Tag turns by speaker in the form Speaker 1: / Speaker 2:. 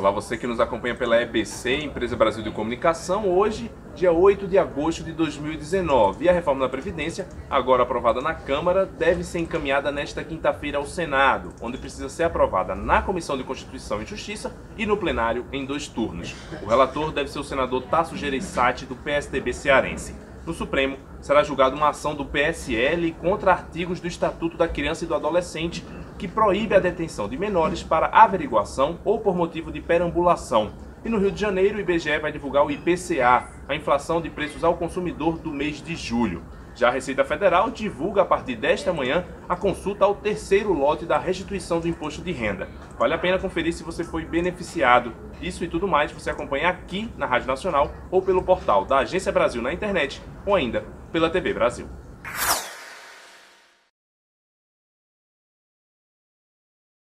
Speaker 1: Olá, você que nos acompanha pela EBC, Empresa Brasil de Comunicação, hoje, dia 8 de agosto de 2019. E a reforma da Previdência, agora aprovada na Câmara, deve ser encaminhada nesta quinta-feira ao Senado, onde precisa ser aprovada na Comissão de Constituição e Justiça e no plenário em 2 turnos. O relator deve ser o senador Tasso Gereissati, do PSDB cearense. No Supremo, será julgada uma ação do PSL contra artigos do Estatuto da Criança e do Adolescente que proíbe a detenção de menores para averiguação ou por motivo de perambulação. E no Rio de Janeiro, o IBGE vai divulgar o IPCA, a inflação de preços ao consumidor do mês de julho. Já a Receita Federal divulga a partir desta manhã a consulta ao 3º lote da restituição do imposto de renda. Vale a pena conferir se você foi beneficiado. Isso e tudo mais você acompanha aqui na Rádio Nacional ou pelo portal da Agência Brasil na internet ou ainda pela TV Brasil.